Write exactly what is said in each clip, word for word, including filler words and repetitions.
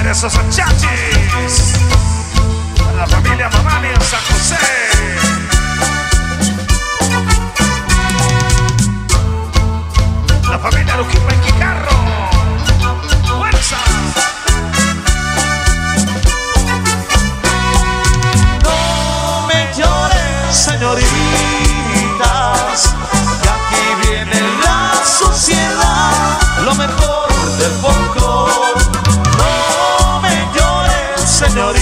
de esos chachis. A la familia Mamani en San José. La familia Luquipa en Quicarro. ¡Fuerza! No me lloren, señoritas, que aquí viene la sociedad, lo mejor del folclore. No me lloren, señoritas,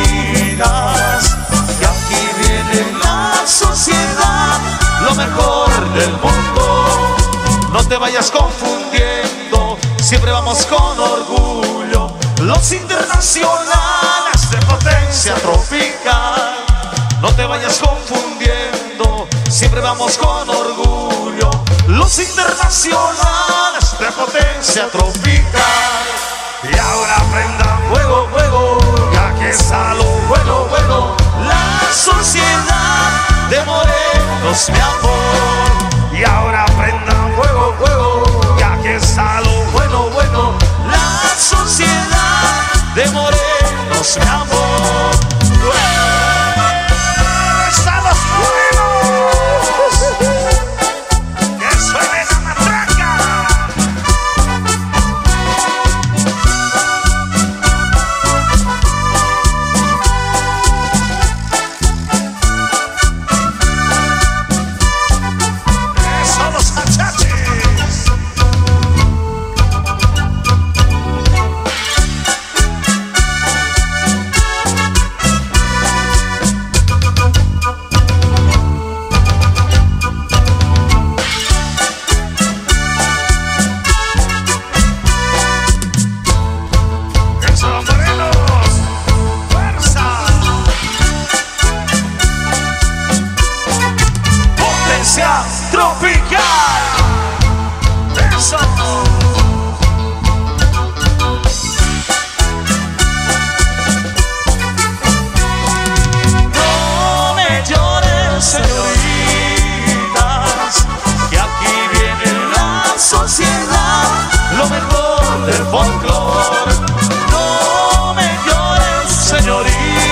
que aquí viene la sociedad, lo mejor del mundo. No te vayas confundiendo, siempre vamos con orgullo, los internacionales de potencia tropical. No te vayas confundiendo, siempre vamos con orgullo, los internacionales de potencia tropical. Y ahora prendan Fuego, fuego, ya que está lo bueno, bueno, la sociedad de morenos, mi amor. Y ahora prendan Fuego, fuego, ya que está lo bueno, bueno, la sociedad de morenos, mi amor. están los buenos. Que suene la matraca. Eso los achachis. Esos morenos. Fuerza. Potencia tropical. Eso. No me lloren, señoritas, que aquí viene la sociedad, lo mejor del folclore. No me lloren, señoritas,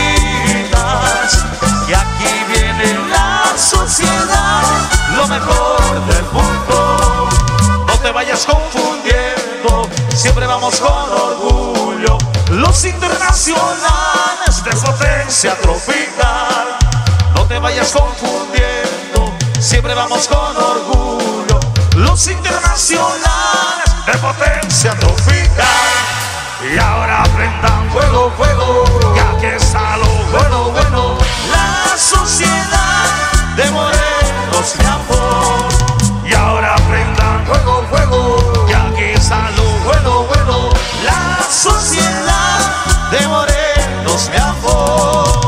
que aquí viene la sociedad, lo mejor del mundo. No te vayas confundiendo, siempre vamos con orgullo, los internacionales de potencia tropical. No te vayas confundiendo, siempre vamos con orgullo, los internacionales de potencia tropical. Y ahora prendan Fuego, fuego, ya que está lo bueno, bueno, la sociedad de morenos, mi amor. Y ahora prendan Fuego, fuego, ya que está lo bueno, bueno, la sociedad de morenos, mi amor.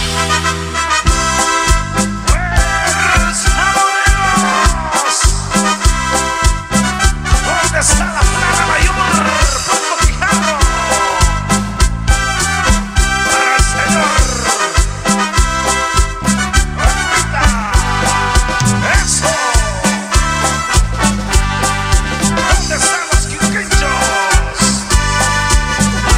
Fuerza, morenos. ¿Dónde está la plaga mayor? Puerto Quijarro. Para el señor. Ahorita. Eso. ¿Dónde están los quinquenchos?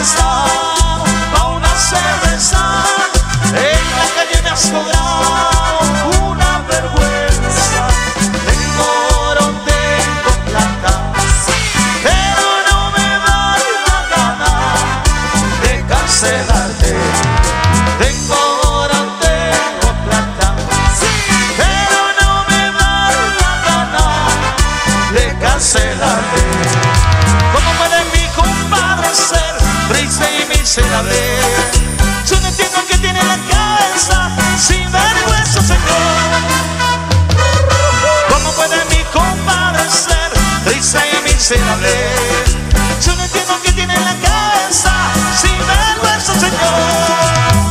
está pa' una cerveza. En la calle me has cobrado una vergüenza. Tengo oro, tengo plata, pero no me da la gana de cancelarte. Tengo oro, tengo plata, pero no me da la gana de cancelarte. ¿Cómo puede mi compadre ser triste y miserable? Yo no entiendo que tiene la cabeza sin vergüenza, señor. ¿Cómo puede mi compadre ser triste y miserable? Yo no entiendo que tiene la cabeza sin vergüenza, señor.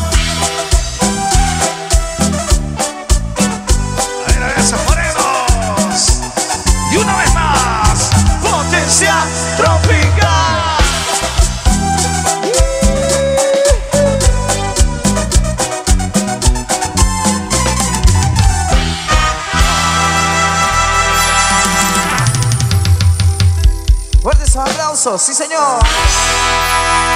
A ver, a ver, esos morenos. Y una vez más, Potencia tropical. Fuertes aplausos, sí señor.